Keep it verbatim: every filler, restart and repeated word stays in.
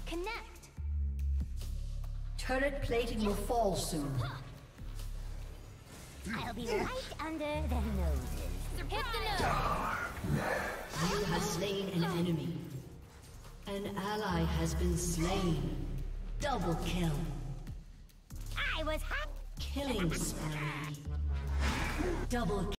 Connect. Turret plating will fall soon. I'll be right under their noses. Hit the nose. You have slain an enemy. An ally has been slain. Double kill. I was happy. Killing spree. Double